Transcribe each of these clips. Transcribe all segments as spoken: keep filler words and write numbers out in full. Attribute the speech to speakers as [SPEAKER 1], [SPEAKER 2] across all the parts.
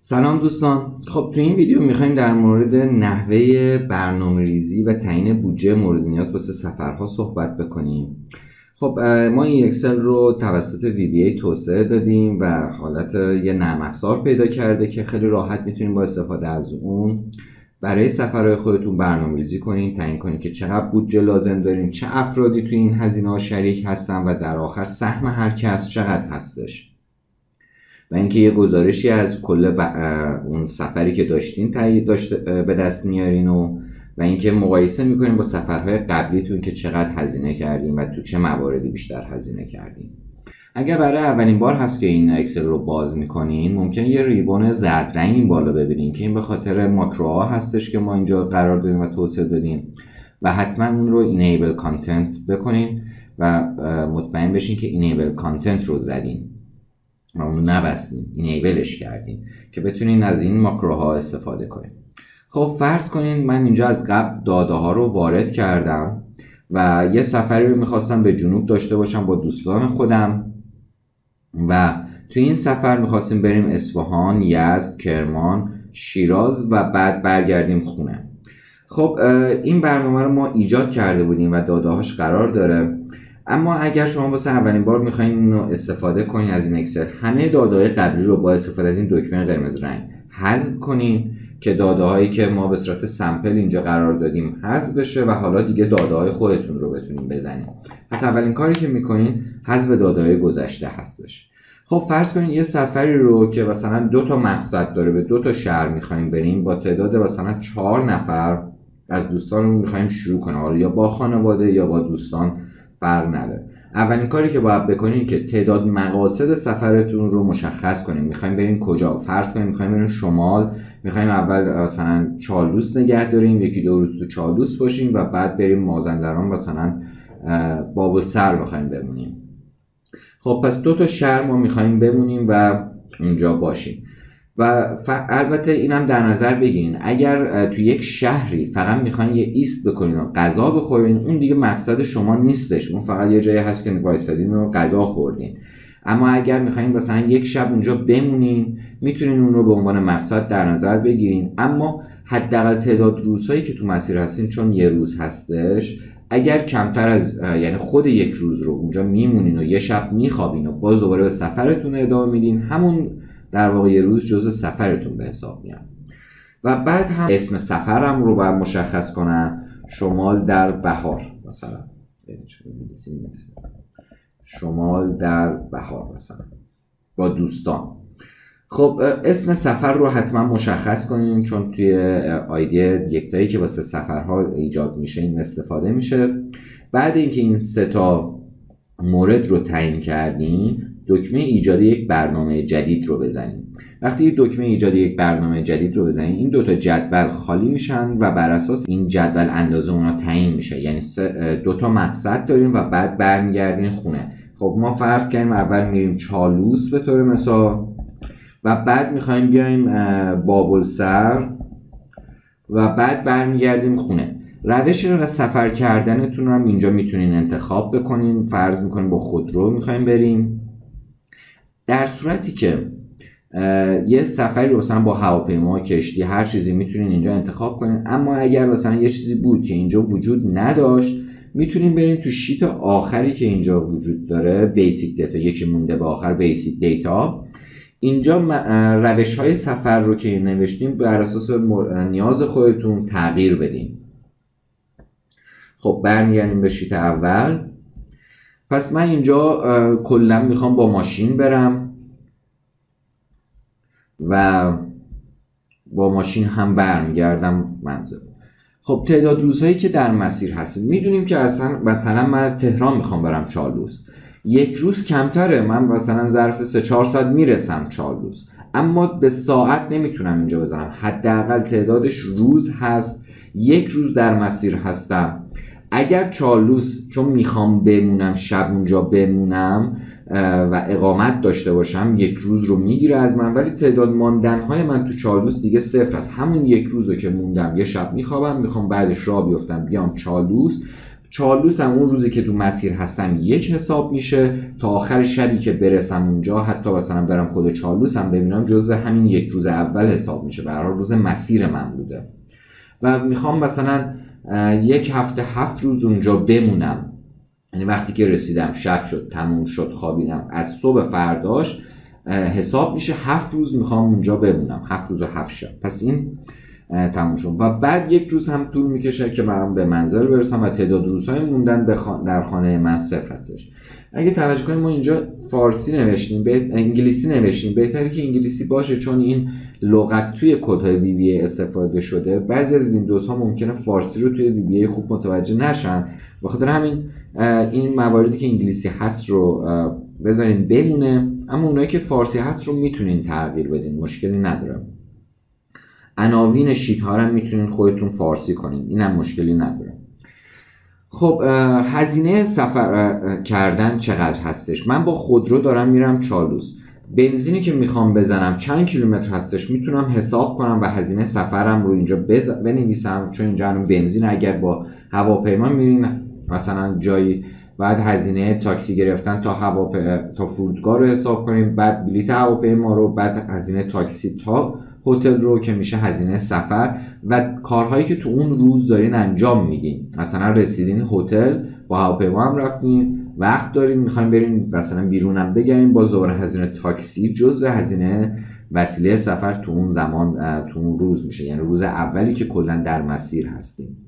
[SPEAKER 1] سلام دوستان. خب تو این ویدیو میخوایم در مورد نحوه برنامه‌ریزی و تعیین بودجه مورد نیاز واسه سفرها صحبت بکنیم. خب ما این اکسل رو توسط وی بی ای توسعه دادیم و حالت یه نرم افزار پیدا کرده که خیلی راحت میتونیم با استفاده از اون برای سفرهای خودتون برنامه‌ریزی کنین، تعیین کنین که چقدر بودجه لازم دارین، چه افرادی تو این هزینه‌ها شریک هستن و در آخر سهم هر کس چقدر هستش. و اینکه یه گزارشی از کل اون سفری که داشتین تایید داشته به دست میارین و و اینکه مقایسه میکنین با سفرهای قبلیتون که چقدر هزینه کردین و تو چه مواردی بیشتر هزینه کردین. اگر برای اولین بار هست که این اکسل رو باز میکنین، ممکن یه ریبون زرد رنگ این بالا ببینین که این به خاطر ماکروها هستش که ما اینجا قرار دادیم و توسعه دادیم و حتما اون رو اینیبل کانتنت بکنین و مطمئن بشین که اینیبل کانتنت رو زدین و اونو نبستین، اینیبلش کردین که بتونین از این ماکروها استفاده کنین. خب فرض کنین من اینجا از قبل داده ها رو وارد کردم و یه سفری رو میخواستم به جنوب داشته باشم با دوستان خودم و تو این سفر میخواستیم بریم اصفهان، یزد، کرمان، شیراز و بعد برگردیم خونه. خب این برنامه رو ما ایجاد کرده بودیم و داده هاش قرار داره، اما اگر شما واسه اولین بار میخواین اینو استفاده کنین از این اکسل، همه داده‌های قبلی رو با استفاده از این دکمه قرمز رنگ حذف کنین که داده‌هایی که ما به صورت سمپل اینجا قرار دادیم حذف بشه و حالا دیگه داده‌های خودتون رو بتونین بزنین. پس اولین کاری که میکنین حذف داده‌های گذشته هستش. خب فرض کنین یه سفری رو که مثلا دو تا مقصد داره، به دو تا شهر میخوایم بریم، با تعداد مثلا چهار نفر از دوستانمون میخوایم شروع کنیم، حالا یا با خانواده یا با دوستان فرق نداره. اولین کاری که باید بکنین که تعداد مقاصد سفرتون رو مشخص کنین. میخوایم بریم کجا؟ فرض کنیم میخوایم بریم شمال، میخوایم اول مثلا چالوس نگه داریم، یکی دو روز تو چالوس باشیم و بعد بریم مازندران مثلا بابلسر میخوایم بمونیم. خب پس دو تا شهر ما میخوایم بمونیم و اونجا باشیم و البته اینم در نظر بگیرین اگر تو یک شهری فقط میخواین یه ایست بکنین و غذا بخورین، اون دیگه مقصد شما نیستش، اون فقط یه جایی هست که وایسادین و غذا خوردین. اما اگر میخواین مثلا یک شب اونجا بمونین، میتونین اون رو به عنوان مقصد در نظر بگیرین، اما حداقل تعداد روزهایی که تو مسیر هستین، چون یه روز هستش، اگر کمتر از یعنی خود یک روز رو اونجا میمونین و یه شب میخوابین و باز دوباره به سفرتون ادامه میدین، همون در واقع یه روز جزء سفرتون به حساب میاد. و بعد هم اسم سفرم رو باید مشخص کنم. شمال در بهار مثلا، شمال در بهار مثلا با دوستان. خب اسم سفر رو حتما مشخص کنین، چون توی آیدی یکتایی که واسه سفرها ایجاد میشه این استفاده میشه. بعد اینکه این سه تا مورد رو تعیین کردین، دکمه ایجاد یک برنامه جدید رو بزنید. وقتی دکمه ایجاد یک برنامه جدید رو بزنید، این دو تا جدول خالی میشن و بر اساس این جدول اندازه اونا تعیین میشه. یعنی دو تا مقصد داریم و بعد برمیگردین خونه. خب ما فرض کنیم اول میریم چالوس به طور مثال و بعد میخوایم بیایم بابلسر و بعد برمیگردیم خونه. روش رو از سفر کردنتون رو هم اینجا میتونین انتخاب بکنین. فرض میکنیم با خودرو میخوایم بریم. در صورتی که یه سفری رو مثلا با هواپیما، کشتی، هر چیزی میتونین اینجا انتخاب کنین، اما اگر مثلا یه چیزی بود که اینجا وجود نداشت، میتونین برین تو شیت آخری که اینجا وجود داره، بیسیک دیتا، یکی مونده به آخر، بیسیک دیتا. اینجا روش های سفر رو که نوشتیم بر اساس نیاز خودتون تغییر بدین. خب برمیگردیم به شیت اول. پس من اینجا کلا میخوام با ماشین برم و با ماشین هم برمیگردم منزل. خب تعداد روزهایی که در مسیر هستیم، میدونیم که اصلا مثلا من از تهران میخوام برم چالوس، یک روز کمتره، من مثلا ظرف سه چهار ساعت میرسم چالوس، اما به ساعت نمیتونم اینجا بزنم. حداقل تعدادش روز هست، یک روز در مسیر هستم. اگر چالوس چون میخوام بمونم، شب اونجا بمونم و اقامت داشته باشم، یک روز رو میگیره از من، ولی تعداد ماندنهای من تو چالوس دیگه صفر است. همون یک روز رو که موندم، یه شب میخوابم، میخوام بعدش راه بیفتم بیام چالوس، چالوس هم اون روزی که تو مسیر هستم یک حساب میشه، تا آخر شبی که برسم اونجا حتی مثلا برم خود چالوس هم ببینم جزء همین یک روز اول حساب میشه، به هر حال روز مسیر من بوده و میخوام مثلا یک هفته هفت روز اونجا بمونم، یعنی وقتی که رسیدم شب شد تموم شد خوابیدم، از صبح فرداش حساب میشه هفت روز میخوام اونجا بمونم، هفت روز و هفت شب. پس این تموم شد و بعد یک روز هم طول میکشه که من به منزل برسم و تعداد روزهای موندن در خانه من صفر هستش. اگه توجه کنیم ما اینجا فارسی نوشتیم، به انگلیسی نوشتیم، بهتره که انگلیسی باشه چون این لغت توی کدهای وی بی ای استفاده شده. بعضی از ویندوز ها ممکنه فارسی رو توی وی بی ای خوب متوجه نشن، بخاطر همین این مواردی که انگلیسی هست رو بذارین بمونه، اما اونایی که فارسی هست رو میتونین تغییر بدین، مشکلی نداره. عناوین شیت ها رو میتونین خودتون فارسی کنین، اینم مشکلی نداره. خب هزینه سفر کردن چقدر هستش؟ من با خودرو دارم میرم چالوس، بنزینی که میخوام بزنم چند کیلومتر هستش میتونم حساب کنم و هزینه سفرم رو اینجا بز... بنویسم، چون اینجا هم بنزین اگر با هواپیما میرین مثلا جایی بعد هزینه تاکسی گرفتن تا هواپ... تا فرودگاه رو حساب کنیم، بعد بلیط هواپیما رو، بعد هزینه تاکسی تا هتل رو که میشه هزینه سفر و کارهایی که تو اون روز دارین انجام میدین. مثلا رسیدین هتل، با هواپیما هم رفتین، وقت دارین میخواین برین مثلا بیرونم بگیرین، با زور هزینه تاکسی جزء هزینه وسیله سفر تو اون زمان تو اون روز میشه، یعنی روز اولی که کلا در مسیر هستیم.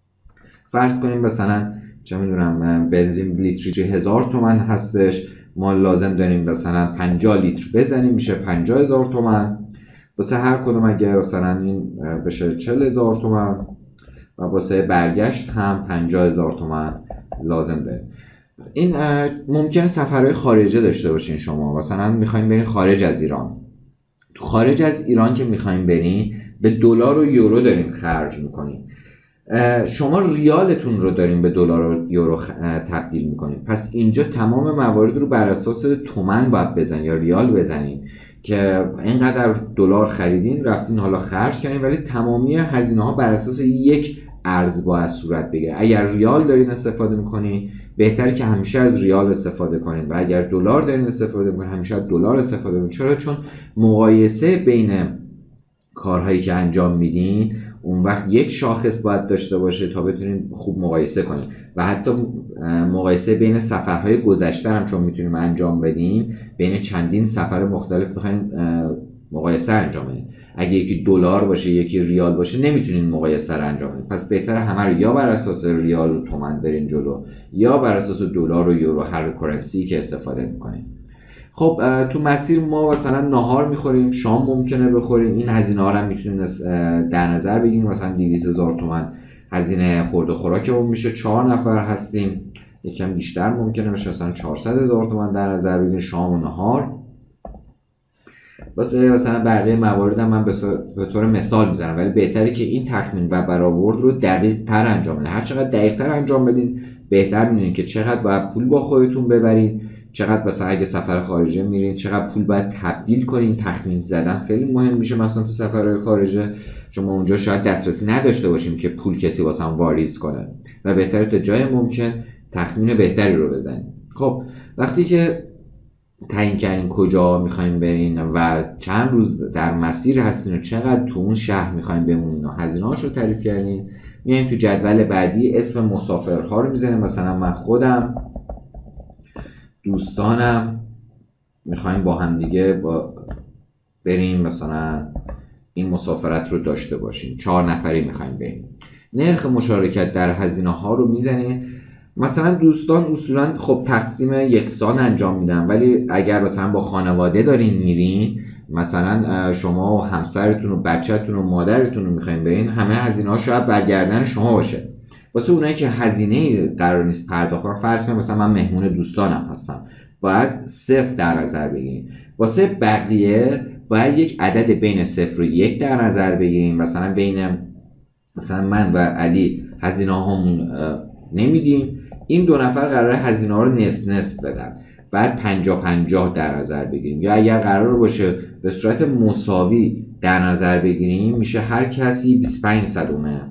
[SPEAKER 1] فرض کنیم مثلا چه میدونم بنزین لیتری هزار تومان هستش، ما لازم داریم مثلا پنجاه لیتر بزنیم، میشه پنجاه هزار تومان. واسه هر کدوم اگه مثلا این بشه چهل هزار تومان و واسه برگشت هم پنجاه هزار تومان لازم داریم. این ممکنه سفرهای خارجه داشته باشین شما، مثلا میخواین برین خارج از ایران. تو خارج از ایران که میخواین برین به دلار و یورو دارین خرج میکنین، شما ریالتون رو دارین به دلار و یورو تبدیل میکنین، پس اینجا تمام موارد رو بر اساس تومن باید بزنین یا ریال بزنین که اینقدر دلار خریدین رفتین حالا خرج کردین، ولی تمامی هزینه ها بر اساس یک ارز باید صورت بگیره. اگر ریال دارین استفاده میکنین بهتره که همیشه از ریال استفاده کنین و اگر دلار دارین استفاده میکنین همیشه از دلار استفاده کنین. چرا؟ چون مقایسه بین کارهایی که انجام میدین اون وقت یک شاخص باید داشته باشه تا بتونین خوب مقایسه کنین و حتی مقایسه بین سفرهای گذشته هم چون میتونیم انجام بدین، بین چندین سفر مختلف بخواین مقایسه انجام بدین. اگه یکی دلار باشه یکی ریال باشه نمیتونین مقایسه رو انجام بدین، پس بهتره همه رو یا بر اساس ریال و تومن برین جلو یا بر اساس دلار و یورو، هر کرنسی که استفاده میکنین. خب تو مسیر ما مثلا ناهار میخوریم، شام ممکنه بخوریم، این هزینه ها رو میتونین در نظر بگیریم. مثلا دویست هزار تومان هزینه خورد و خوراکمون میشه، چهار نفر هستیم، یکم بیشتر ممکنه بشه، مثلا چهارصد هزار تومان در نظر بگیریم شام و ناهار. واسه مثلا بقیه موارد هم من به طور مثال میزنم، ولی بهتره که این تخمین و برآورد رو دقیق تر انجام بدین. هر چقدر دقیق تر انجام بدین بهتر میدونین که چقدر باید پول با خودتون ببرین، چقدر مثلا اگه سفر خارجه میرین چقدر پول باید تبدیل کنین. تخمین زدن خیلی مهم میشه مثلا تو سفرهای خارجه، چون ما اونجا شاید دسترسی نداشته باشیم که پول کسی واسه هم واریز کنه و بهتره تا جای ممکن تخمین بهتری رو بزنین. خب وقتی که تعیین کردین کجا میخواین برین و چند روز در مسیر هستین و چقدر تو اون شهر میخواین بمونین و هزینه‌هاشو تعریف کردین، میایم تو جدول بعدی اسم مسافرها رو میزنیم. مثلا من خودم، دوستانم میخوایم با هم دیگه با بریم مثلا این مسافرت رو داشته باشیم، چهار نفری میخوایم بریم. نرخ مشارکت در هزینه ها رو میزنید. مثلا دوستان اصولا خب تقسیم یکسان انجام میدن، ولی اگر مثلا با خانواده دارین میرین، مثلا شما و همسرتون و بچه‌تون و مادرتون رو میخواین برین، همه هزینه ها شاید برگردن شما باشه. واسه اونایی که هزینه قرار نیست پرداخت کنن، فرض کنید مثلا من مهمون دوستانم هستم، باید صفر در نظر بگیریم. واسه بقیه باید یک عدد بین صفر و یک در نظر بگیریم. مثلا بین مثلا من و علی هزینه هامون نمیدیم، این دو نفر قراره هزینه ها رو نصف نصف بدن، بعد پنجاه پنجاه در نظر بگیریم. یا اگر قرار باشه به صورت مساوی در نظر بگیریم، میشه هر کسی بیست و پنج صدومه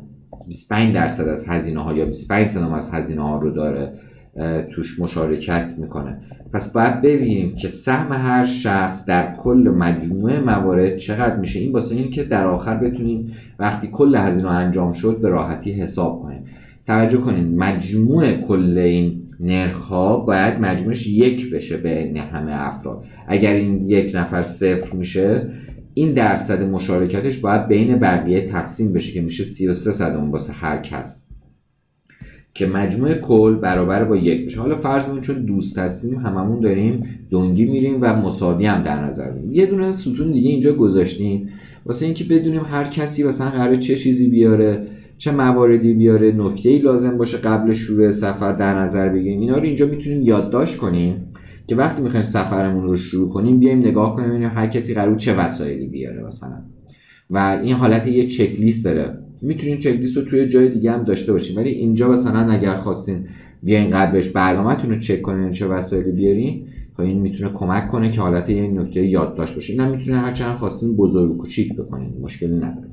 [SPEAKER 1] بیست و پنج درصد از هزینه ها یا بیست و پنج سوم از هزینه ها رو داره توش مشارکت میکنه. پس باید ببینیم که سهم هر شخص در کل مجموعه موارد چقدر میشه. این واسه این که در آخر بتونیم وقتی کل هزینه انجام شد به راحتی حساب کنیم. توجه کنین مجموع کل این نرخ ها باید مجموعش یک بشه بین همه افراد. اگر این یک نفر صفر میشه، این درصد مشارکتش باید بین بقیه تقسیم بشه که میشه سی و سه صدم واسه هر کس، که مجموع کل برابر با یک بشه. حالا فرض کنیم چون دوست هستیم هممون داریم دنگی میریم و مساوی هم در نظر بگیریم، یه دونه ستون دیگه اینجا گذاشتیم واسه اینکه بدونیم هر کسی مثلا قراره چه چیزی بیاره، چه مواردی بیاره، نکته‌ای لازم باشه قبل شروع سفر در نظر بگیریم. اینا رو اینجا میتونیم یادداشت کنیم که وقتی میخوایم سفرمون رو شروع کنیم بیایم نگاه کنیم ببینیم هر کسی قراره چه وسایلی بیاره مثلا. و این حالت یه چک لیست داره. میتونین چک لیست رو توی جای دیگه هم داشته باشین، ولی اینجا مثلا اگر خواستین بیاین قبلش برنامه‌تون رو چک کنین چه وسایلی بیارین، خب این میتونه کمک کنه که حالت یه نکته یادداشت باشه. اینم میتونه هر چند خواستین بزرگ و کوچیک بکنین، مشکلی نداره.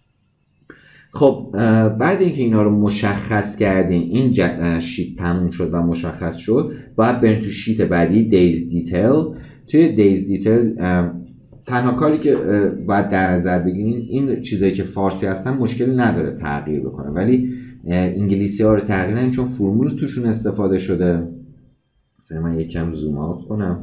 [SPEAKER 1] خب بعد اینکه اینا رو مشخص کردین، این شیت تموم شد و مشخص شد، باید برین تو شیت بعدی دیز دیتیل. توی دیز دیتیل تنها کاری که باید در نظر بگیرین این چیزایی که فارسی هستن مشکلی نداره تغییر بکنه، ولی انگلیسی ها رو تغییر ندین چون فرمول توشون استفاده شده. مثلا من یکم زوم آوت کنم.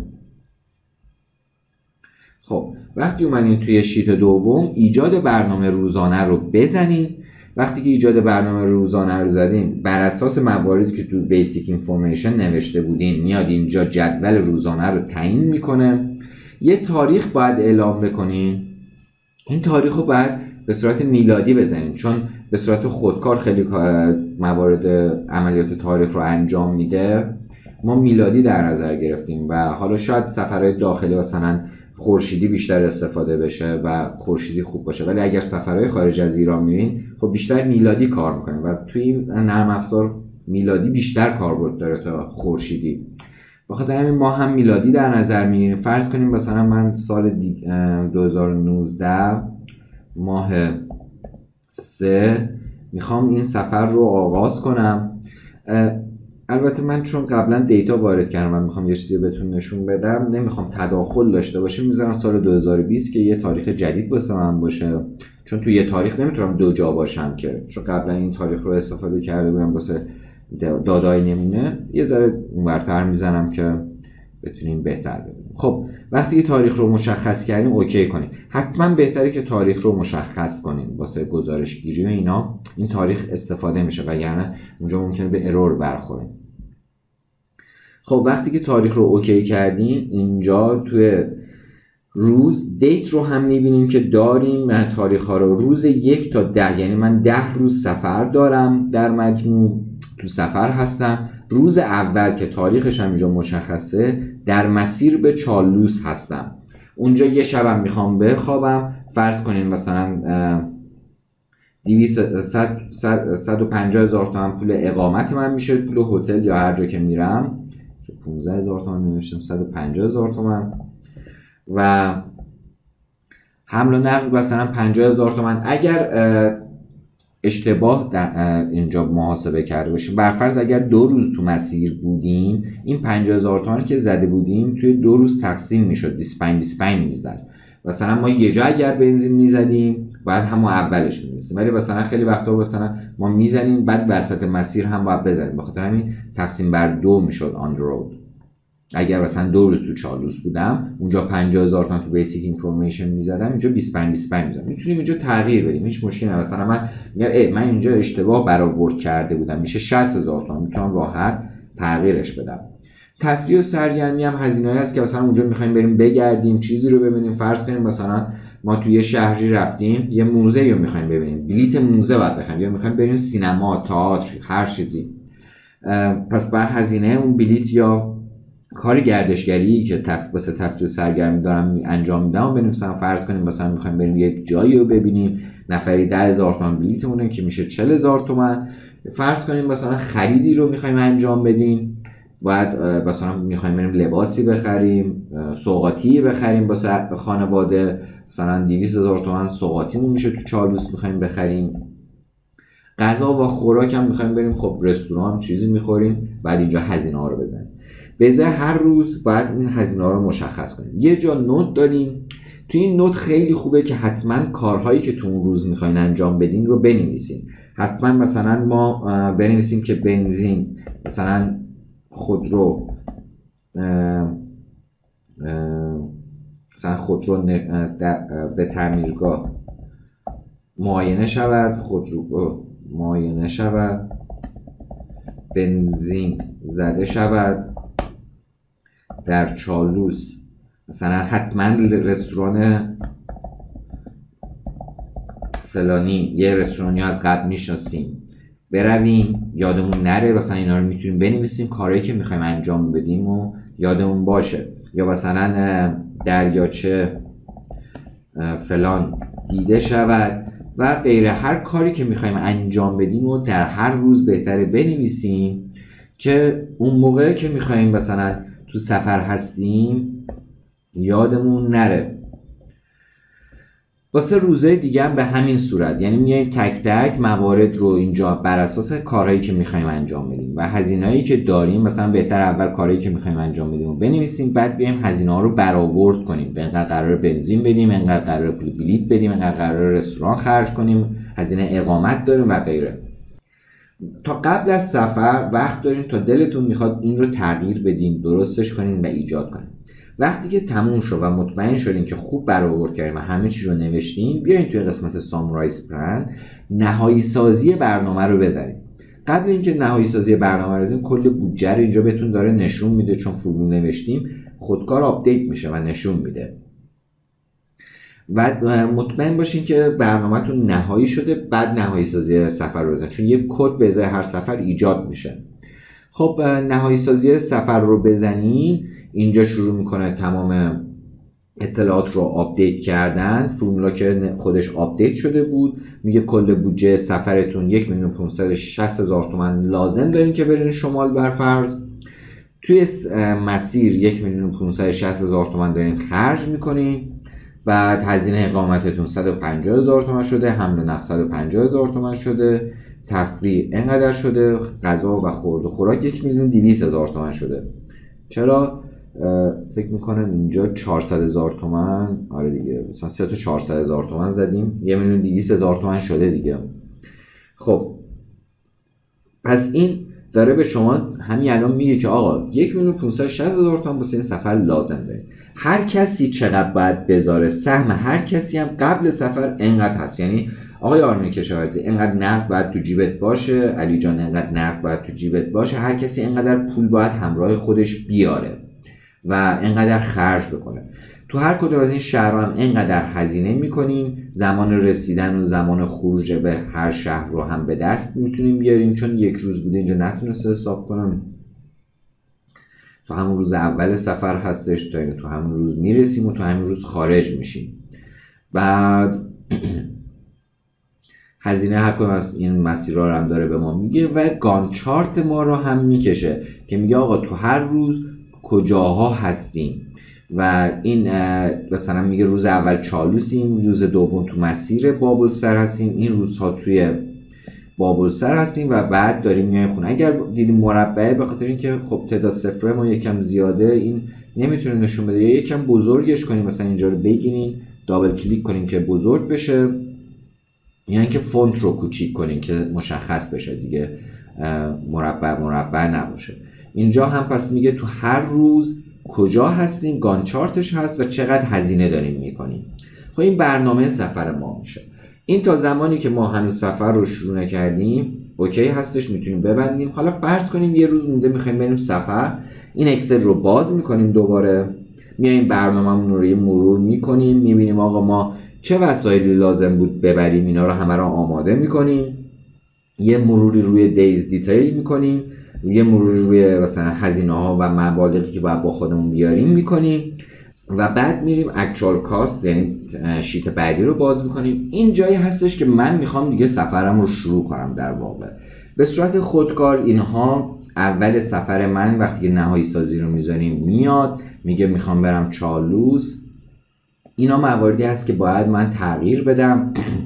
[SPEAKER 1] خب وقتی اومدین توی شیت دوم ایجاد برنامه روزانه رو بزنین. وقتی که ایجاد برنامه روزانه رو زدین، بر اساس مواردی که تو بیسیک اینفورمیشن نوشته بودین میاد اینجا جدول روزانه رو تعیین میکنه. یه تاریخ باید اعلام بکنین. این تاریخ رو باید به صورت میلادی بزنین چون به صورت خودکار خیلی موارد عملیات تاریخ رو انجام میده. ما میلادی در نظر گرفتیم و حالا شاید سفرهای داخلی مثلا خورشیدی بیشتر استفاده بشه و خورشیدی خوب باشه، ولی اگر سفرهای خارج از ایران میرین خب بیشتر میلادی کار میکنین و توی این نرم افزار میلادی بیشتر کاربرد داره تا خورشیدی. بخاطر همین ما هم میلادی در نظر میگیریم. فرض کنیم مثلا من سال دو هزار و نوزده ماه سه میخوام این سفر رو آغاز کنم. البته من چون قبلا دیتا وارد کردم و میخوام یه چیزی بهتون نشون بدم، نمیخوام تداخل داشته باشه، میذارم سال دو هزار و بیست که یه تاریخ جدید واسه من باشه، چون توی یه تاریخ نمیتونم دو جا باشم که، چون قبلا این تاریخ رو استفاده کرده بودم واسه دادای نمونه. یه ذره اونورتر میزنم که بتونیم بهتر ببینیم. خب وقتی که تاریخ رو مشخص کردیم اوکی کنیم. حتما بهتره که تاریخ رو مشخص کنیم واسه گزارش گیری و اینا. این تاریخ استفاده میشه و یعنی اونجا ممکنه به ارور برخوریم. خب وقتی که تاریخ رو اوکی کردیم، اینجا توی روز دیت رو هم میبینیم که داریم تاریخ ها رو روز یک تا ده، یعنی من ده روز سفر دارم در مجموع تو سفر هستم. روز اول که تاریخش هم اینجا مشخصه در مسیر به چالوس هستم. اونجا یه شبم میخوام بخوابم. فرض کنین مثلا دویست صد و پنجاه هزار تومن پول اقامت من میشه، پول هتل یا هر جا که میرم پانزده هزار تومن نوشتم، صد و پنجاه هزار تومن و حمل و نقل مثلا پنجاه هزار تومن. اگر اشتباه اینجا محاسبه کرده باشیم، برفرض اگر دو روز تو مسیر بودیم، این پنجاه هزار تومانی که زده بودیم توی دو روز تقسیم میشد، بیست و پنج بیست و پنج میزد. مثلا ما یه جا اگر بنزین میزدیم باید همون اولش می‌رسیم، ولی مثلا خیلی وقتا مثلا ما میزنیم بعد وسط مسیر هم باید بزنیم، بخاطر همین تقسیم بر دو میشد آن رود. اگر مثلا دو روز تو چالوس بودم اونجا پنجاه هزار تومان تو بیسیک اینفورمیشن میزدم، اینجا بیست و پنج بیست و پنج میزدم. میتونیم اینجا تغییر بدیم، هیچ مشکلی نداره. مثلا من میگم من اینجا اشتباه برآورد کرده بودم، میشه شصت هزار تومان، میتونم راحت تغییرش بدم. تفریح و سرگرمی هم هزینه‌ای هست که مثلا اونجا می‌خوایم بریم بگردیم، چیزی رو ببینیم. فرض کنیم مثلا ما توی یه شهری رفتیم، یه موزه رو می‌خوایم ببینیم، بلیت موزه باید بخریم، یا می‌خوایم بریم سینما، تئاتر، هر چیزی. پس بعد هزینه اون بلیت یا کار گردشگری که تف... واسه تفریح و سرگرمی دارم انجام میدم بریم. مثلا فرض کنیم مثلا می‌خوایم بریم یه جایی رو ببینیم، نفری ده هزار تومان بلیتمونه که میشه چهل هزار تومان. فرض کنیم مثلا خریدی رو می‌خوایم انجام بدیم، باید مثلا میخوایم بریم لباسی بخریم، سوغاتی بخریم واسه خانواده، مثلا دویست هزار تومان سوغاتیمون میشه تو چالوس میخوایم بخریم. غذا و خوراک هم میخوایم بریم، خب رستوران چیزی میخوریم، بعد اینجا هزینه ها رو بزنیم. به ازای هر روز باید این هزینه ها رو مشخص کنیم. یه جا نوت داریم، تو این نوت خیلی خوبه که حتما کارهایی که تو اون روز میخواین انجام بدین رو بنویسین. حتما مثلا ما بنویسیم که بنزین، مثلا خودرو، مثلا خودرو به تعمیرگاه معاینه شود، خودرو معاینه شود، بنزین زده شود، در چالوس مثلا حتما رستوران فلانی، یه رستورانی از قبل میشناسیم برویم، یادمون نره. مثلا اینا رو میتونیم بنویسیم، کارهایی که میخوایم انجام بدیم و یادمون باشه. یا مثلا دریاچه فلان دیده شود و غیره. هر کاری که میخوایم انجام بدیم و در هر روز بهتره بنویسیم که اون موقع که میخوایم مثلا تو سفر هستیم یادمون نره. واسه روزهای دیگه هم به همین صورت، یعنی میایم تک تک موارد رو اینجا بر اساس کارهایی که میخوایم انجام بدیم و هزینه‌ای که داریم، مثلا بهتر اول کارهایی که میخوایم انجام بدیم رو بنویسیم، بعد بیایم هزینه‌ها رو برآورد کنیم. اینقدر قرار بنزین بدیم، اینقدر قرار پول بلیط بدیم، اینقدر قرار رستوران خرج کنیم، هزینه اقامت داریم و غیره. تا قبل از سفر وقت داریم تا دلتون میخواد این رو تغییر بدین، درستش کنین و ایجاد کنین. وقتی که تموم شد و مطمئن شدین که خوب برآورد کردین و همه چی رو نوشتین، بیاین توی قسمت سامرایز پلان نهایی سازی برنامه رو بذارین. قبل اینکه نهایی سازی برنامه رو بزنیم، کل بودجه رو اینجا بهتون داره نشون میده، چون فرمول نوشتیم خودکار آپدیت میشه و نشون میده. و مطمئن باشین که برنامه‌تون نهایی شده، بعد نهایی سازی سفر رو بزنین، چون یک کد به ازای هر سفر ایجاد میشه. خب نهایی سازی سفر رو بزنین، اینجا شروع میکنه تمام اطلاعات رو آپدیت کردن. فرمولا که خودش آپدیت شده بود میگه کل بودجه سفرتون یک میلیون و پانصد و شصت هزار تومان لازم دارین که برین شمال برفرض. توی مسیر یک میلیون و پانصد و شصت هزار تومان دارین خرج میکنین. بعد هزینه اقامتتون صد و پنجاه هزار تومان شده، حمل و نقل صد و پنجاه هزار تومان شده، تفریح اینقدر شده، غذا و خورد و خوراک یک میلیون و دویست هزار تومان شده. چرا فکر میکنم اینجا چهارصد هزار تومان، آره دیگه، مثلا سه تا چهارصد هزار تومان زدیم، یک میلیون و دویست هزار تومان شده دیگه. خب پس این داره به شما همین الان میگه که آقا یک میلیون و پانصد و شصت هزار تومان واسه این سفر لازم داره. هر کسی چقدر باید بذاره، سهم هر کسی هم قبل سفر انقدر هست. یعنی آقای آرمین کشاورزی انقدر نقد باید تو جیبت باشه، علی جان انقدر نقد باید تو جیبت باشه، هر کسی انقدر پول باید همراه خودش بیاره و انقدر خرج بکنه. تو هر کدوم از این شهرها هم انقدر هزینه میکنیم، زمان رسیدن و زمان خروج به هر شهر رو هم به دست میتونیم بیاریم. چون یک روز بوده اینجا نتونسته حساب کنم، تو همون روز اول سفر هستش، تا تو همون روز میرسیم و تو همون روز خارج میشیم. بعد هزینه هر کدوم از این مسیرها رو هم داره به ما میگه و گان چارت ما رو هم میکشه که میگه آقا تو هر روز کجاها هستیم. و این مثلا میگه روز اول چالوسیم، روز دوم تو مسیر بابلسر هستیم، این روزها توی بابلسر هستیم و بعد داریم میایم خونه. اگر دیدیم مربعه، به خاطر اینکه خب تعداد صفره ما یکم زیاده، این نمیتونه نشون بده، یا یکم بزرگش کنیم، مثلا اینجا رو بگیرین دابل کلیک کنین که بزرگ بشه، یا اینکه فونت رو کوچیک کنین که مشخص بشه دیگه، مربع مربع نباشه. اینجا هم پس میگه تو هر روز کجا هستیم، گان چارتش هست و چقدر هزینه داریم میکنیم. خب این برنامه سفر ما میشه. این تا زمانی که ما هنوز سفر رو شروع نکردیم اوکی هستش، میتونیم ببندیم. حالا فرض کنیم یه روز مونده میخوایم بریم سفر، این اکسل رو باز میکنیم، دوباره میایم برنامه‌مون رو یه مرور میکنیم، میبینیم آقا ما چه وسایلی لازم بود ببریم، اینا رو همه رو آماده میکنیم، یه مروری روی دیز دیتیل میکنیم، یه مروری روی مثلا هزینه ها و مبالغی که باید با خودمون بیاریم میکنیم و بعد میریم اکچوال کاست، یعنی شیت بعدی رو باز میکنیم. این جایی هستش که من میخوام دیگه سفرم رو شروع کنم. در واقع به صورت خودکار اینها اول سفر من وقتی که نهایی سازی رو میذاریم میاد میگه میخوام برم چالوس. اینا مواردی هست که باید من تغییر بدم.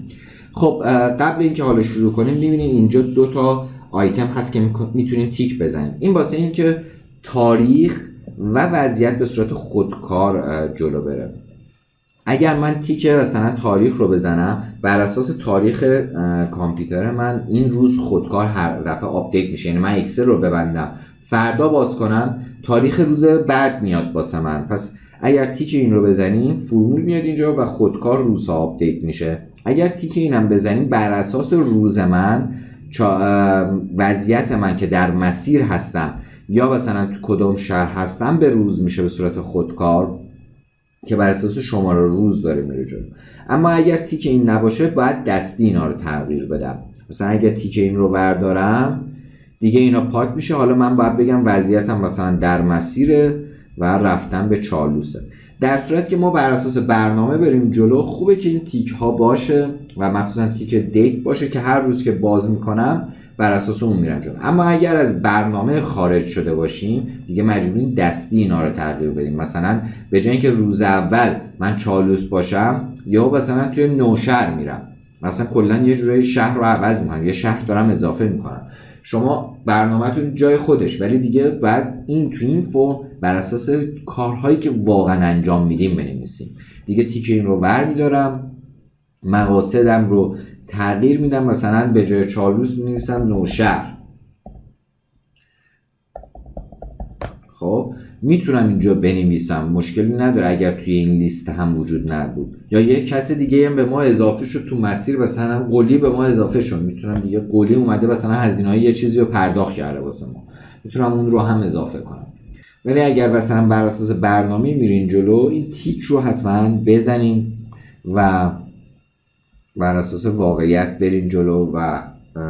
[SPEAKER 1] خب قبل اینکه حالا شروع کنیم می‌بینید اینجا دو تا آیتم هست که میتونیم تیک بزنیم. این واسه اینکه تاریخ و وضعیت به صورت خودکار جلو بره. اگر من تیک مثلا تاریخ رو بزنم، بر اساس تاریخ کامپیوتر من این روز خودکار هر دفعه آپدیت میشه. یعنی من اکسل رو ببندم فردا باز کنم تاریخ روز بعد میاد واسه من. پس اگر تیک این رو بزنیم فرمول میاد اینجا و خودکار روزها آپدیت میشه. اگر تیک اینم بزنیم بر اساس روز من وضعیت من که در مسیر هستم یا مثلا تو کدوم شهر هستم به روز میشه به صورت خودکار که بر اساس شماره روز داره میره جلو. اما اگر تیک این نباشه باید دستی اینا رو تغییر بدم. مثلا اگر تیک این رو بردارم دیگه اینا پاک میشه. حالا من باید بگم وضعیتم مثلا در مسیره و رفتن به چالوسه. در صورت که ما بر اساس برنامه بریم جلو خوبه که این تیک ها باشه و مخصوصا تیک دیت باشه که هر روز که باز میکنم بر اساس اون میرم جلو. اما اگر از برنامه خارج شده باشیم دیگه مجبوریم دستی اینا رو تغییر بدیم. مثلا به جای اینکه روز اول من چالوس باشم یا مثلا توی نوشهر میرم، مثلا کلا یه جوری شهر رو عوض میکنم، یه شهر دارم اضافه میکنم. شما برنامه‌تون جای خودش ولی دیگه بعد این تو این فرم بر اساس کارهایی که واقعا انجام میدیم بنویسیم. دیگه تیک این رو برمی‌دارم، مقاصدم رو تغییر میدم، مثلا به جای چالوس می‌نویسم نوشهر. خب میتونم اینجا بنویسم، مشکلی نداره اگر توی این لیست هم وجود نبود. یا یک کس دیگه هم به ما اضافه شد تو مسیر، مثلا قلی به ما اضافه شد، میتونم دیگه قلی اومده مثلا هزینه‌های یه چیزی رو پرداخت کرده واسه ما، میتونم اون رو هم اضافه کنم. ولی اگر مثلا بر اساس برنامه میرین جلو این تیک رو حتما بزنین و بر اساس واقعیت برین جلو و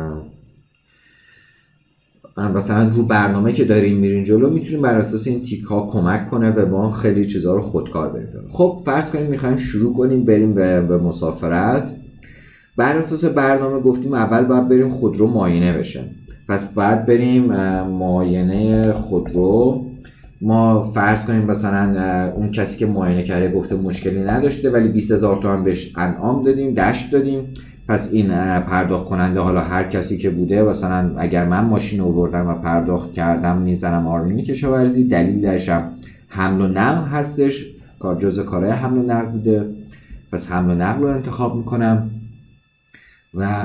[SPEAKER 1] مثلا رو برنامه که داریم میرین جلو میتونیم بر اساس این تیک ها کمک کنه و ما خیلی چیزها رو خودکار بریم جلو. خب فرض کنیم میخوایم شروع کنیم بریم به, به مسافرت. بر اساس برنامه گفتیم اول باید بریم خودرو معاینه بشه، پس باید بریم معاینه خودرو. ما فرض کنیم مثلا اون کسی که معاینه کرده گفته مشکلی نداشته ولی بیست هزار تومان بهش انعام دادیم، دشت دادیم. پس این پرداخت کننده حالا هر کسی که بوده، مثلا اگر من ماشین آوردم و پرداخت کردم میزنم آرمینی کشاورزی، دلیلش هم حمل و نقل هستش، کار جزء کارهای حمل و نقل بوده، پس حمل و نقل رو انتخاب میکنم و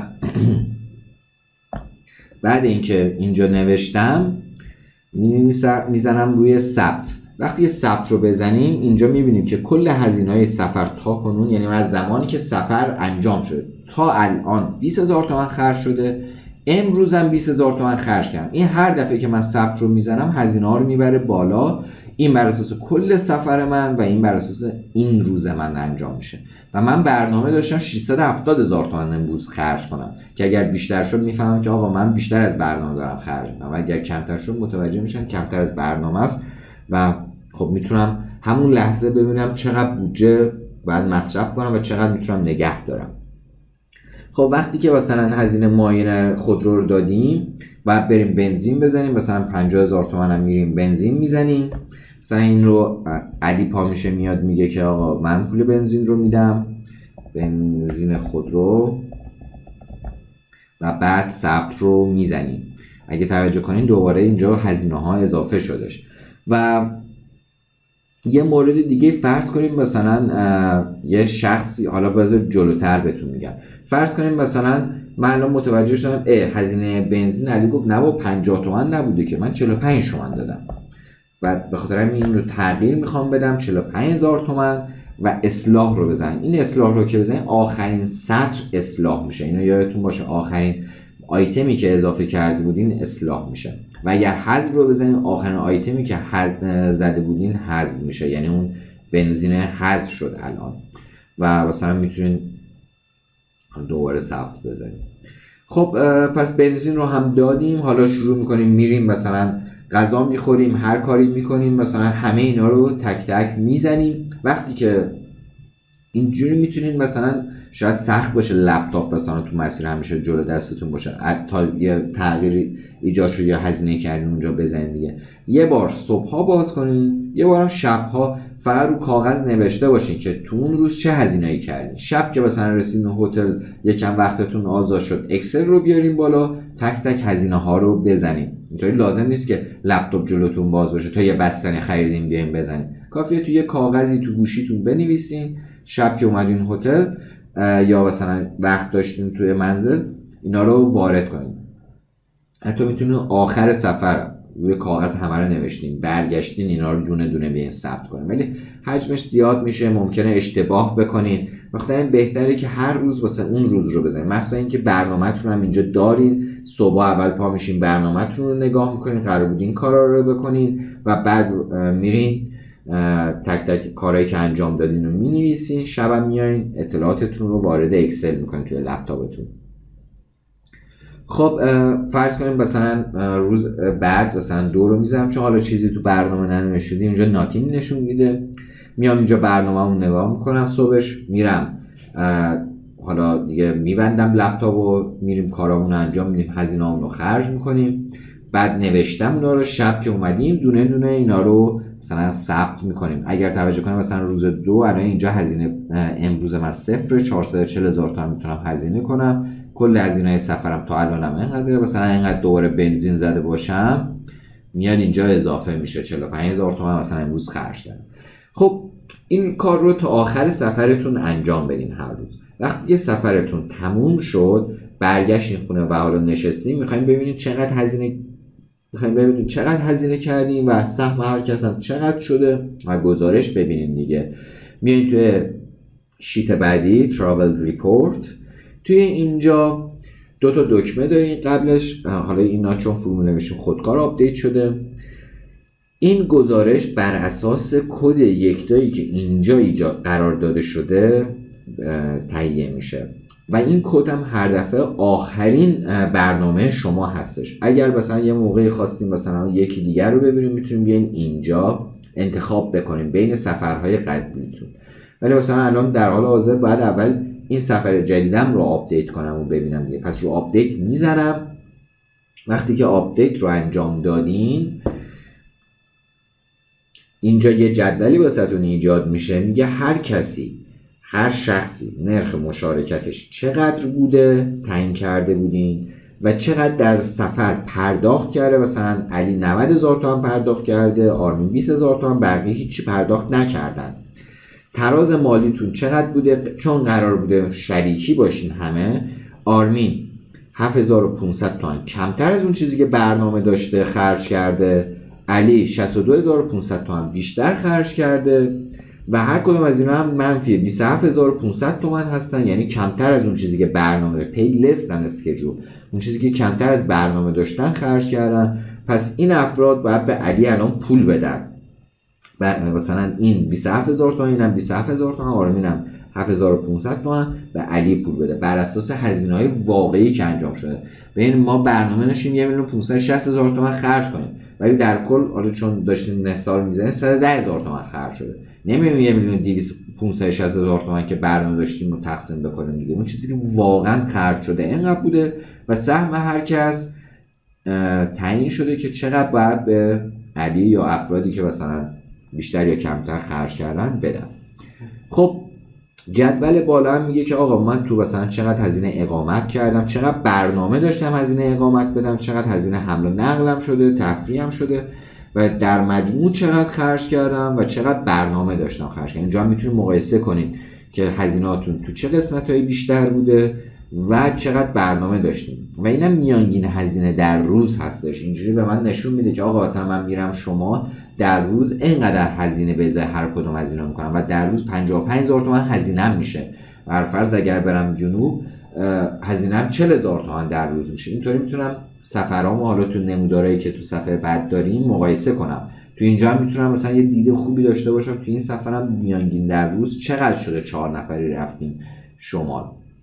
[SPEAKER 1] بعد اینکه اینجا نوشتم میزنم روی ثبت. وقتی ثبت رو بزنیم اینجا میبینیم که کل هزینه‌های سفر تا کنون، یعنی از زمانی که سفر انجام شده تا الان بیست هزار تومان خرج شده، امروز هم بیست هزار تومان خرج کردم. این هر دفعه که من ثبت رو میزنم هزینه ها رو میبره بالا. این بر اساس کل سفر من و این بر اساس این روز من انجام میشه و من برنامه داشتم ششصد و هفتاد هزار تومان امروز خرج کنم که اگر بیشتر شد میفهمم که آقا من بیشتر از برنامه دارم خرج میکنم و اگر کمتر شد متوجه میشم کمتر از برنامه است و خب میتونم همون لحظه ببینم چقدر بودجه باید مصرف کنم و چقدر میتونم نگه دارم. خب وقتی که مثلا هزینه معاینه خودرو رو دادیم باید بریم بنزین بزنیم، مثلا پنجاه هزار تومان هم میریم بنزین میزنیم. مثلا این رو علی پا میشه میاد میگه که آقا من پول بنزین رو میدم، بنزین خودرو، و بعد ثبت رو میزنیم. اگه توجه کنین دوباره اینجا هزینه ها اضافه شدش. و یه مورد دیگه فرض کنیم مثلا یه شخصی، حالا بذار جلوتر بهتون میگم، فرض کنیم مثلا من الان متوجه شدم هزینه بنزین علی گفت نه با پنجاه تومن نبوده که من چهل و پنج تومن دادم، بعد به خاطر همین این رو تغییر میخوام بدم چهل و پنج هزار تومن و اصلاح رو بزنیم. این اصلاح رو که بزنیم آخرین سطر اصلاح میشه، اینو یادتون باشه، آخرین آیتمی که اضافه کرده بودین اصلاح میشه و اگر حذف رو بزنیم آخرین آیتمی که زده بودین حذف میشه، یعنی اون بنزین حذف شد الان و مثلا میتونین دوباره ثبت بزنیم. خب پس بنزین رو هم دادیم، حالا شروع میکنیم میریم مثلا غذا میخوریم، هر کاری میکنیم، مثلا همه اینا رو تک تک میزنیم. وقتی که اینجوری میتونین مثلا شاید سخت باشه لپتاپ مثلا تو مسیر همیشه جلو دستتون باشه تا یه تغییری ایجاد شد یا هزینه کردین اونجا بزنین دیگه. یه بار صبحها باز کنین، یه بارم شبها فقط رو کاغذ نوشته باشین که تو اون روز چه هزینه‌ای کردین. شب که مثلا رسیدین هتل یکم وقتتون آزاد شد، اکسل رو بیارین بالا، تک تک هزینه ها رو بزنین. اینطوری لازم نیست که لپتاپ جلوتون باز باشه تا یه بستنی خریدین بیاین بزنین، کافیه تو یه کاغذی تو گوشیتون بنویسین. شب که اومدین هتل یا مثلا وقت داشتین توی منزل، اینا رو وارد کنین. حتی میتونین آخر سفر روی کاغذ همه رو نوشتین، برگشتین اینا رو دونه دونه بیاین ثبت کنین. ولی حجمش زیاد میشه، ممکنه اشتباه بکنین. بخاطر بهتره که هر روز واسه اون روز رو بزنین. مثلا اینکه برنامه‌تون هم اینجا دارین، صبح اول پا میشین برنامه‌تون رو نگاه میکنین، قرار بود این کارا رو بکنین و بعد میرین تک تک کارهایی که انجام دادین رو مینویسین. شبم میایین اطلاعاتتون رو وارد اکسل میکنین توی لپتاپتون. خب فرض کنیم مثلا روز بعد مثلا دو رو میذارم، چون حالا چیزی تو برنامه ننوشته اینجا ناتینگ نشون میده. میام اینجا برنامه‌مو نگاه میکنم، صبحش میرم حالا دیگه میبندم لپتاپو، میریم کارامون رو انجام میدیم، هزینه‌مون رو خرج میکنیم. بعد نوشتم اونا رو، شب که اومدیم دونه دونه اینا رو مثلا ثبت میکنیم. اگر توجه کنیم مثلا روز دو الان اینجا هزینه امروز من صفر، چهارصد و چهل هزار تومان میتونم هزینه کنم. کل هزینه سفرم تا الانم اینقدر، مثلا اینقدر دوباره بنزین زده باشم میاد اینجا اضافه میشه، چهل و پنج هزار تومان مثلا امروز خرج کردم. خب این کار رو تا آخر سفرتون انجام بدین هر روز. وقتی که سفرتون تموم شد، برگشتین خونه و حالا نشستین، میخوایم ببینید چقدر هزینه میخوایم ببینید چقدر هزینه کردین و سهم هر کس هم چقدر شده و گزارش ببینید دیگه. میایین توی شیت بعدی تراول ریپورت. توی اینجا دو تا دکمه دارین قبلش، حالا اینا چون فرمول نوشتیم خودکار آپدیت شده. این گزارش بر اساس کد یکتایی که اینجا ایجاد قرار داده شده تهیه میشه و این کد هم هر دفعه آخرین برنامه شما هستش. اگر مثلا یه موقعی خواستیم مثلا یکی دیگر رو ببینیم، میتونیم بیاین اینجا انتخاب بکنیم بین سفرهای قبلیتون. ولی مثلا الان در حال حاضر باید اول این سفر جدیدم رو آپدیت کنم و ببینم دیگه، پس رو آپدیت میزنم. وقتی که آپدیت رو انجام دادین، اینجا یه جدولی واسهتون ایجاد میشه، میگه هر کسی هر شخصی نرخ مشارکتش چقدر بوده تعیین کرده بودین و چقدر در سفر پرداخت کرده. مثلا علی نود هزار تومان پرداخت کرده، آرمین بیست هزار تومان، بقیه هیچی پرداخت نکردن. تراز مالیتون چقدر بوده، چون قرار بوده شریکی باشین همه. آرمین هفت هزار و پانصد تومان کمتر از اون چیزی که برنامه داشته خرج کرده. علی شصت و دو هزار و پانصد تومان بیشتر خرج کرده و هر کدوم از اینا هم منفی بیست و هفت هزار و پانصد تومان هستن، یعنی کمتر از اون چیزی که برنامه پی لس دن اسکیجول، اون چیزی که کمتر از برنامه داشتن خرج کردن. پس این افراد باید به علی الان پول بدن. مثلا این بیست و هفت هزار تومان، اینم بیست و هفت هزار تومان، آرمینم هفت هزار و پانصد تومان به علی پول بده بر اساس هزینه‌های واقعی که انجام شده. ببین ما برنامه نشیم یک میلیون و پانصد و شصت هزار تومان خرج کنیم، ولی در کل حالا چون داشتیم نستار میزنیم صد و ده هزار تومان خرج شده. نمی‌بینیم یک میلیون و دویست و پانصد و شصت هزار تومان که برنامه داشتیم رو تقسیم بکنیم دیگه. اون چیزی که واقعا خرج شده اینقدر بوده و سهم هر کس تعیین شده که چقدر باید به علی یا افرادی که مثلا بیشتر یا کمتر خرج کردن بدن. خب جدول بالا هم میگه که آقا من تو مثلا چقدر هزینه اقامت کردم، چقدر برنامه داشتم هزینه اقامت بدم، چقدر هزینه حمل و نقلم شده، تفریحم شده و در مجموع چقدر خرج کردم و چقدر برنامه داشتم خرج کردم. اینجا هم میتونید مقایسه کنید که هزینه‌هاتون تو چه قسمت‌های بیشتر بوده و چقدر برنامه داشتیم و اینم میانگین هزینه در روز هستش. اینجوری به من نشون میده که آقا مثلا من میرم شما در روز اینقدر هزینه به ازای هر کدوم هزینه میکنم و در روز پنجاه و پنج هزار تومان هزینه میشه. بر فرض اگر برم جنوب هزینه‌ام چهل هزار تومان در روز میشه. اینطوری میتونم سفرامو حالا تو نمودارهایی که تو صفحه بعد داریم مقایسه کنم. تو اینجا هم میتونم مثلا یه دید خوبی داشته باشم تو این سفرم میانگین در روز چقدر شده، چهار نفری رفتیم شمال.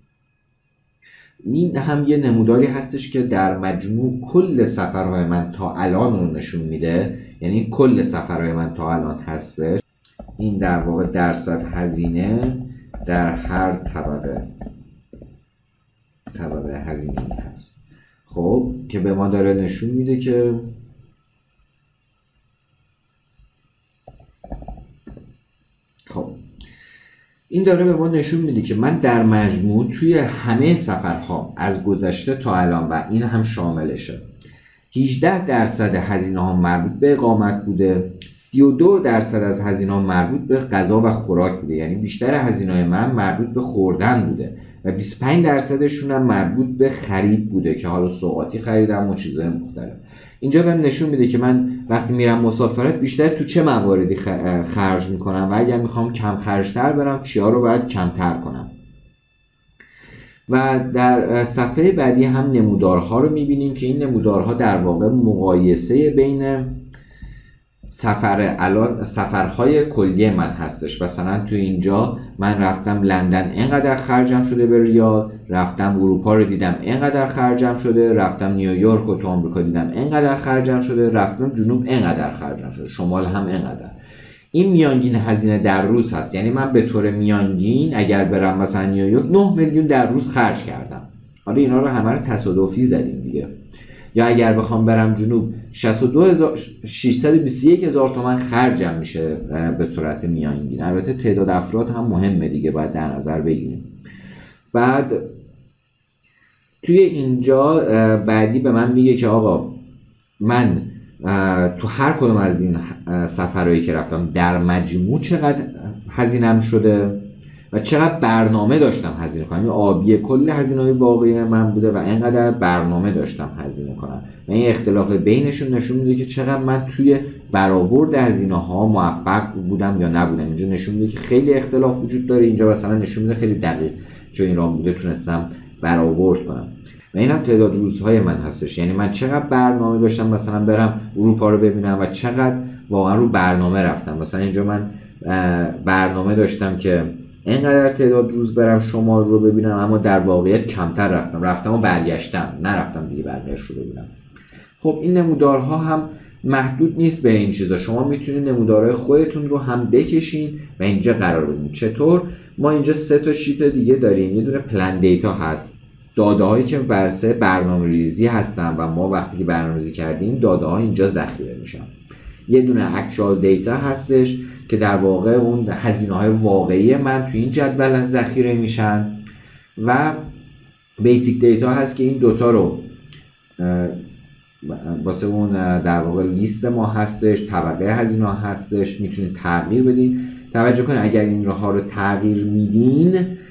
[SPEAKER 1] این هم یه نموداری هستش که در مجموع کل سفرهای من تا الان رو نشون میده، یعنی کل سفرهای من تا الان هستش. این در واقع درصد هزینه در هر طبقه طبقه هزینه هست. خب که به ما داره نشون میده که این داره به ما نشون میده که من در مجموع توی همه سفرها از گذشته تا الان و این هم شاملشه هجده درصد هزینه ها مربوط به اقامت بوده، سی و دو درصد از هزینه ها مربوط به غذا و خوراک بوده، یعنی بیشتر هزینه من مربوط به خوردن بوده و بیست و پنج درصدشون هم مربوط به خرید بوده که حالا سوغاتی خریدم و چیزهای مختلف. اینجا بهم نشون میده که من وقتی میرم مسافرت بیشتر تو چه مواردی خرج میکنم و اگر میخوام کم خرجتر برم چیا رو باید کمتر کنم. و در صفحه بعدی هم نمودارها رو میبینیم که این نمودارها در واقع مقایسه بین سفر الان سفرهای کلی من هستش. مثلا تو اینجا من رفتم لندن اینقدر خرجم شده به ریال، رفتم اروپا رو دیدم اینقدر خرجم شده، رفتم نیویورک و تو آمریکا دیدم اینقدر خرجم شده، رفتم جنوب اینقدر خرجم شده، شمال هم اینقدر. این میانگین هزینه در روز هست، یعنی من به طور میانگین اگر برم مثلا نیویورک نه میلیون در روز خرج کردم. حالا اینا رو همه رو تصادفی زدیم دیگه. یا اگر بخوام برم جنوب شصت و دو هزار و ششصد و بیست و یک هزار تومان خرجم میشه به صورت میانگین. البته تعداد افراد هم مهمه دیگه، باید در نظر بگیریم. بعد توی اینجا بعدی به من میگه که آقا من تو هر کدوم از این سفرهایی که رفتم در مجموع چقدر هزینه‌ام شده و چقدر برنامه داشتم هزینه کنم. این آبی کل هزینه‌های واقعی من بوده و اینقدر برنامه داشتم هزینه کنم و این اختلاف بینشون نشون میده که چقدر من توی برآورد هزینه‌ها موفق بودم یا نبودم. اینجا نشون میده که خیلی اختلاف وجود داره، اینجا مثلا نشون میده خیلی دقیق چون این راه بوده تونستم برآورد کنم. و اینم تعداد روزهای من هستش، یعنی من چقدر برنامه داشتم مثلا برم اروپا رو ببینم و چقدر واقعا رو برنامه رفتم. مثلا اینجا من برنامه داشتم که اینقدر تعداد روز برم شمال رو ببینم، اما در واقعیت کمتر رفتم رفتم و برگشتم، نرفتم دیگه برگشت رو ببینم. خب این نمودارها هم محدود نیست به این چیزا، شما میتونید نمودارهای خودتون رو هم بکشین و اینجا قرار بدین. چطور؟ ما اینجا سه تا شیت دیگه داریم. یه دونه پلن دیتا هست، داده هایی که بر اساس برنامه‌ریزی هستن و ما وقتی که برنامه‌ریزی کردیم داده ها اینجا ذخیره میشن. یه دونه اکچوال دیتا هستش که در واقع اون هزینه های واقعی من تو این جدول ذخیره میشن و بیسیک دیتا هست که این دوتا رو واسه اون در واقع لیست ما هستش، طبقه هزینه هستش، میتونید تغییر بدین. توجه کنید اگر این ها رو تغییر میدین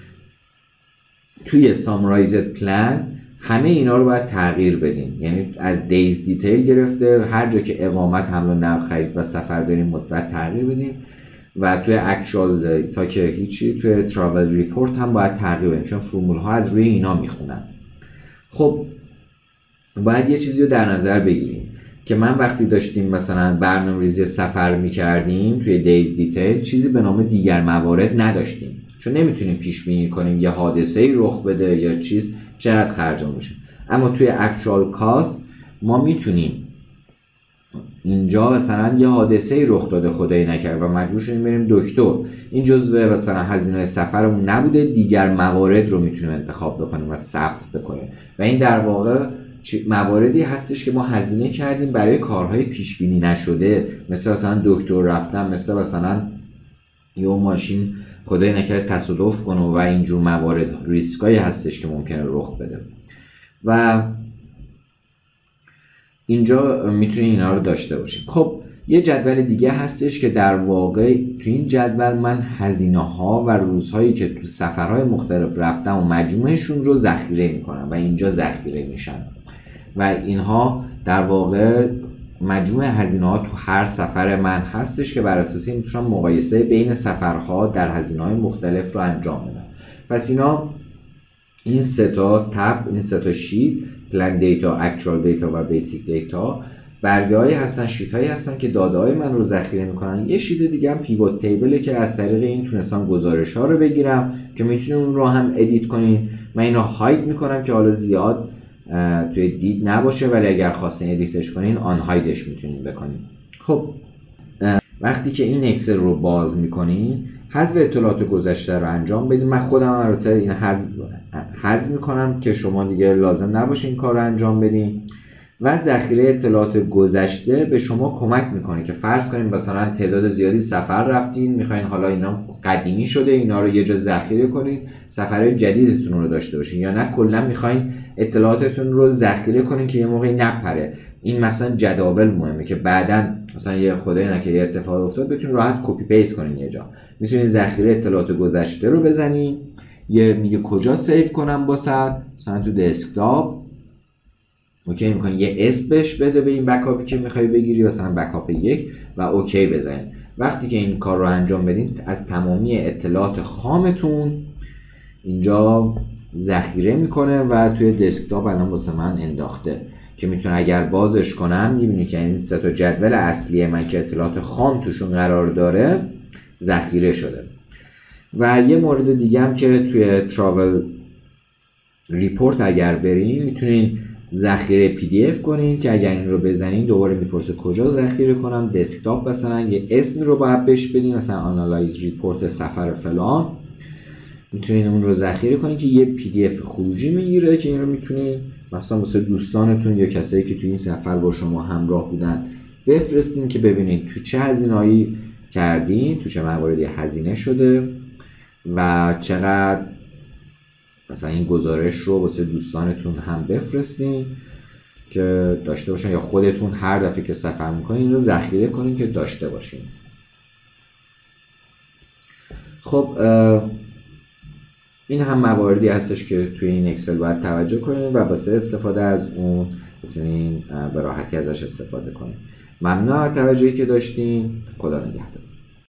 [SPEAKER 1] توی سامرایزد پلان همه اینا رو باید تغییر بدین، یعنی از دیز دیتیل گرفته هر جا که اقامت، حمل و نقل، خرید و سفر داریم باید تغییر بدین و توی اکچوال تا که هیچی، توی تراول ریپورت هم باید تغییر بدین چون فرمول ها از روی اینا میخونن. خب باید یه چیزی رو در نظر بگیریم که من وقتی داشتیم مثلا برنامه‌ریزی سفر میکردیم توی دیز دیتیل چیزی به نام دیگر موارد نداشتیم، چون نمیتونیم پیش بینی کنیم یه حادثه‌ای رخ بده یا چیز چقدر خرج میشه. اما توی اکچوال کاست ما میتونیم اینجا مثلا یه حادثه‌ای رخ داده خدای نکرد و مجبور شدیم بریم دکتر، این جزء مثلا هزینه سفرمون نبوده، دیگر موارد رو میتونیم انتخاب بکنیم و ثبت بکنیم و این در واقع مواردی هستش که ما هزینه کردیم برای کارهای پیش بینی نشده، مثل مثلا دکتر رفتن، مثل مثلا یه ماشین خدای نکرد تصادف کنه و اینجور موارد، ریسکایی هستش که ممکنه رخ بده و اینجا میتونید اینا رو داشته باشیم. خب یه جدول دیگه هستش که در واقع تو این جدول من هزینه ها و روزهایی که تو سفرهای مختلف رفتم و مجموعشون رو ذخیره میکنم و اینجا ذخیره میشن و اینها در واقع مجموع هزینه ها تو هر سفر من هستش که بر اساس این میتونم مقایسه بین سفرها در هزینه های مختلف رو انجام بدم. پس اینا این سه تا تب، این سه تا شیت، پلان دیتا، اکچوال دیتا و بیسیک دیتا برگه‌هایی هستن، شیت‌هایی هستن که داده‌های من رو ذخیره می‌کنن. یه شیت دیگه هم پیوت تیبله که از طریق این تونستم گزارش‌ها رو بگیرم که میتونید اون رو هم ادیت کنین. من اینو هاید می‌کنم که حالا زیاد توی دید نباشه، ولی اگر خواستین ادیتش کنین آن هایدش میتونین بکنین. خب وقتی که این اکسل رو باز میکنین حذف اطلاعات گذشته رو انجام بدین. من خودم البته این حذف حذف میکنم که شما دیگه لازم نباشه این کار رو انجام بدین و ذخیره اطلاعات گذشته به شما کمک میکنه که فرض کنیم مثلا تعداد زیادی سفر رفتین، میخواین حالا اینا قدیمی شده اینا رو یه جا ذخیره کنین سفرهای جدیدتون رو داشته باشین، یا نه کلا میخواین اطلاعاتتون رو ذخیره کنین که یه موقعی نپره. این مثلا جداول مهمه که بعداً مثلا یه خدای نکنه یه اتفاق افتاد بتونین راحت کپی پیست کنین یه جا. میتونین ذخیره اطلاعات گذشته رو بزنین، یه میگه کجا سیو کنم واسط، مثلا تو دسکتاپ اوکی میکنی یه اسم بهش بده به این بکاپی که میخوای بگیری، مثلا بکاپ یک و اوکی بزنید. وقتی که این کار رو انجام بدین از تمامی اطلاعات خامتون اینجا ذخیره میکنه و توی دسکتاپ الان واسه من انداخته که میتونه اگر بازش کنم میبینی که این سه تا جدول اصلی من که اطلاعات خام توشون قرار داره ذخیره شده. و یه مورد دیگه هم که توی تراول ریپورت اگر برین میتونین ذخیره پی دی اف کنین که اگر این رو بزنین دوباره میپرسه کجا ذخیره کنم، دسکتاپ مثلا یه اسمی رو باید بهش بدین، مثلا آنالایز ریپورت سفر فلان، میتونین اون رو ذخیره کنین که یه پی دی اف خروجی میگیره که این رو میتونین مثلا واسه دوستانتون یا کسایی که تو این سفر با شما همراه بودن بفرستین که ببینین تو چه هزینه‌ای کردین، تو چه مواردی هزینه شده و چقدر مثلا این گزارش رو واسه دوستانتون هم بفرستین که داشته باشین، یا خودتون هر دفعه که سفر میکنین این رو ذخیره کنین که داشته باشین. خب این هم مواردی هستش که توی این اکسل باید توجه کنین و واسه استفاده از اون بتونین به راحتی ازش استفاده کنین. ممنون از توجهی که داشتین. خدا نگهدار.